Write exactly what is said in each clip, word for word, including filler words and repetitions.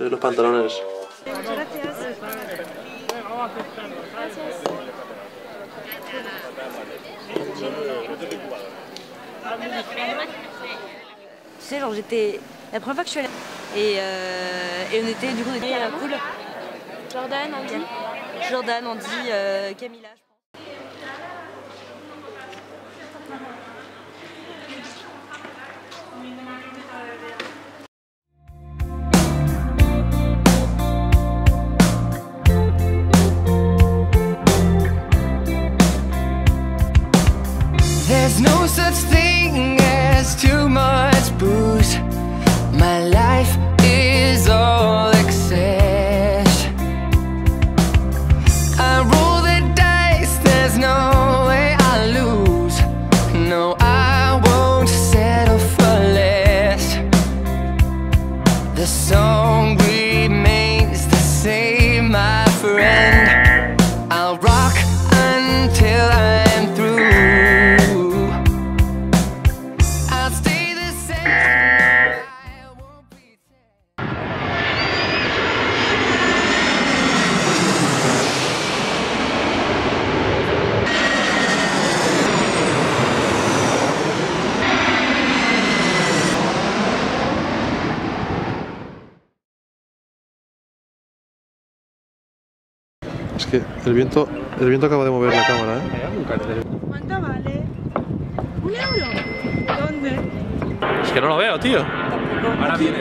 sois los pantalones. Gracias. Tu sais, genre j'étais... La première fois que je suis allée... Et, euh, et on était, du coup, on était à la cool. Jordan, Andy. Jordan, Andy, euh, Camilla, je pense. There's no such thing as too much booze. My life is all excess. I roll the dice, there's no way I lose. No, I won't settle for less. The song remains the same, my friend. I'll rock until I'm through. Es que el viento, el viento acaba de mover la cámara, ¿eh? ¿Cuánto vale? ¿Un euro? ¿Dónde? Es que no lo veo, tío. Ahora viene.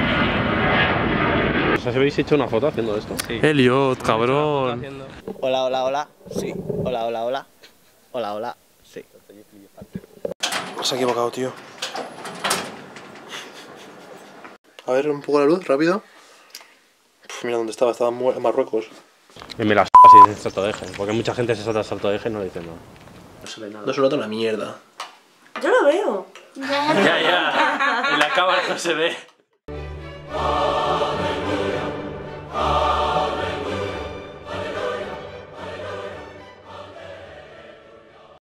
¿Os habéis hecho una foto haciendo esto? Sí. Elliot, cabrón. Hola, hola, hola. Sí. Hola, hola, hola. Hola, hola. Sí. Se ha equivocado, tío. A ver, un poco la luz, rápido. Uf, mira dónde estaba, estaba en Marruecos. Y me la s*** así de salto de eje, porque mucha gente se salta el salto de eje y no le dice nada. No se ve nada. No se nota una mierda. Yo lo veo. Ya, ya. En la cámara no se ve.